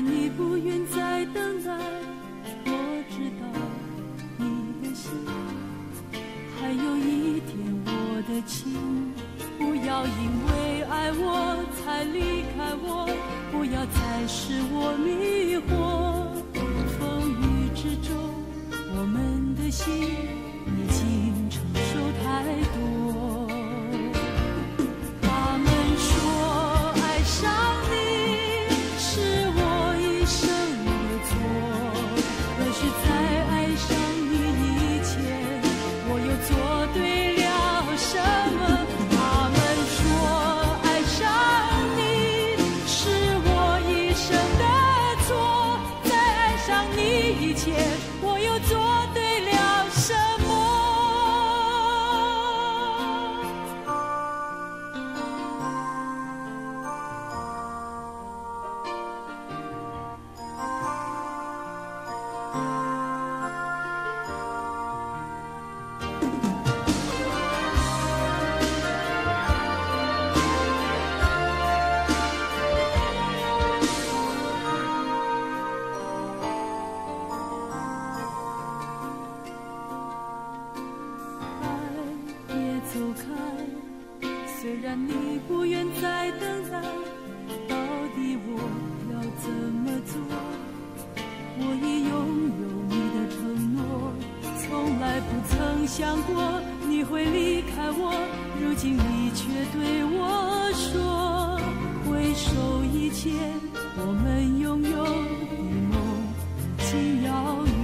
然你不愿再等待，我知道你的心还有一点我的情。不要因为爱我才离开我，不要再使我迷惑。风雨之中，我们的心已经承受太多。他们说爱上你是我一生的错，可是在爱上你以前，我又做对了什么？他们说爱上你是我一生的错，在爱上你以前，我又做对了什么？走开，虽然你不愿再等待，到底我要怎么做？我已拥有你的承诺，从来不曾想过你会离开我，如今你却对我说，回首以前我们拥有的梦，竟遥远。